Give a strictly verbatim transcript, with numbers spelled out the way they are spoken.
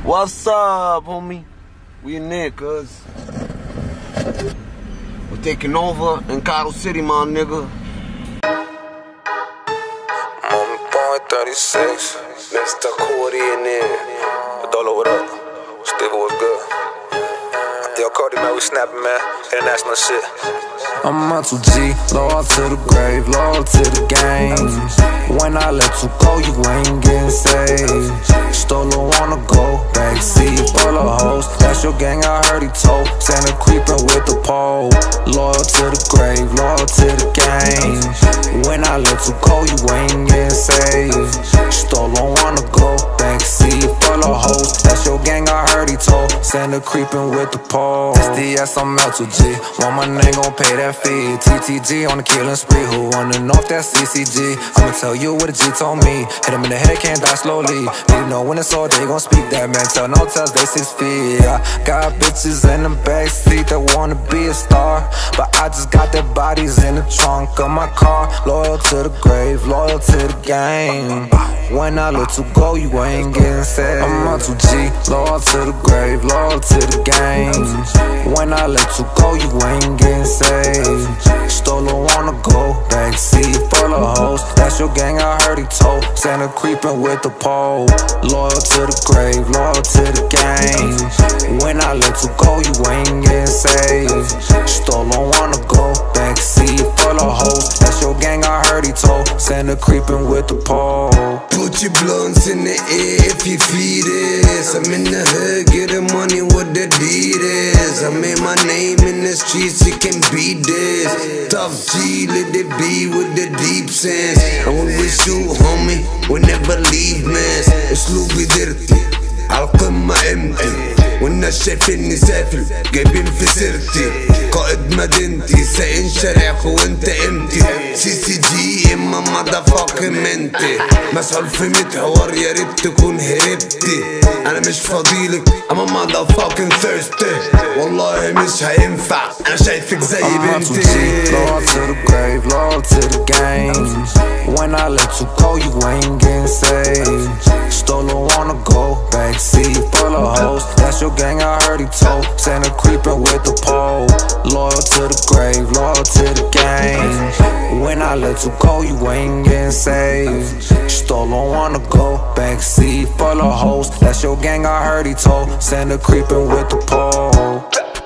What's up, homie? We in there, cuz. We're taking over in Cottle City, my nigga. Mommy Point thirty-six, Mister Cordy in there. Dolo, what up? Steve, what's good? Yo, Cody, man, we snapping, man. International shit. I'm on two G, loyal to the grave, loyal to the game. When I let you go, you ain't getting saved. Stolo wanna go, backseat full of hoes. That's your gang, I heard he told. Santa creeping with the pole. Loyal to the grave, loyal to the game. When I let you go, you ain't getting saved. Stolo wanna go, backseat full of hoes. That's your gang, I heard he told. Santa creeping with the pole. S D S, I'm L two G. Want my name, gon' pay that fee. T T G on the killing spree. Who wanna know if that's C C G? I'ma tell you what a G told me. Hit him in the head, can't die slowly. Need to know when it's all, they gon' speak that, man. Tell no tells, they six feet. I got bitches in the backseat that wanna be a star, but I just got their bodies in the trunk of my car. Loyal to the grave, loyal to the game. When I let you go, you ain't getting saved. I'm on two G, loyal to the grave, loyal to the game. When I let you go, you ain't getting saved. Stolo wanna go, backseat full of hoes. That's your gang, I heard he told. Santa creeping with the pole. Loyal to the grave, loyal to the game. When I let you go, you ain't getting saved. Stolo wanna go, backseat full of hoes. That's your gang, I heard he told. Santa creeping with the pole. Put your blunts in the air if you feel this. I'm in the hood, getting money with the Adidas. I made my name in the streets, you can beat this. Tough G, let it be with the deep sense. And when we shoot, homie, we never leave mess. اسلوبي درتي عالقمة امتي والناس شايفيني سافل جايبين في سيرتي. قائد مدينتي سايقين شارعك وانت امتي. سي سي جي اما مادا فاكن منتي. مسؤول في ميت حوار يا ريت تكون هربتي. انا مش فاضيلك اما مادا فاكن ثيرستي. والله مش هينفع انا شايفك زي بنتي. Loyal to the grave, loyal to the game. When I let you go, you ain't getting saved. Stolo wanna go, backseat full of hoes. That's your gang, I heard he told. Santa creeping with the pole. Loyal to the grave, loyal to the game. When I let you go, you ain't getting saved. Stolo wanna go, backseat full of hoes. That's your gang, I heard he told. Santa creeping with the pole.